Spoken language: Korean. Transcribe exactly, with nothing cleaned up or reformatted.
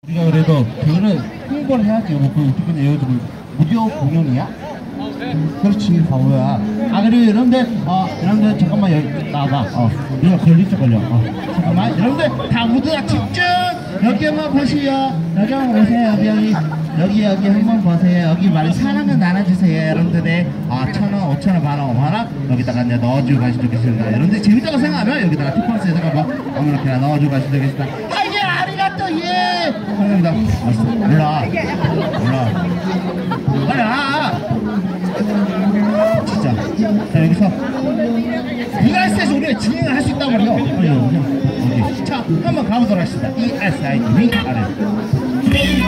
우리가 그래도 그거는 홍보를 해야지. 뭐 그 어떻게 요즘 무료 공연이야? 그렇지 바보야. 아 그리고 여러분들 어 여러분들 잠깐만 여기 나와봐. 어 누가 걸리죠 걸려. 어 잠깐만 여러분들 다 모두 다 집중. 여기 한번 보시요. 여기 한번 보세요. 여기 여기 여기 여기 한번 보세요. 여기 많이 사랑을 나눠주세요. 여러분들의 아 천원 오천원 만원 오만원 여기다가 이제 넣어주고 가시면 좋겠습니다. 여러분들 재밌다고 생각하면 여기다가 티박스에다가 뭐 아무렇게나 넣어주고 가시면 되겠습니다. 아 이게 아리가또 예 감사합니다. 알았어 몰라 몰라 빨리 와 진짜. 자 여기서 이에스에서 우리가 진행을 할 수 있단 말이요. 여기 자 한번 가보도록 하겠습니다. 이에스아이 위 아래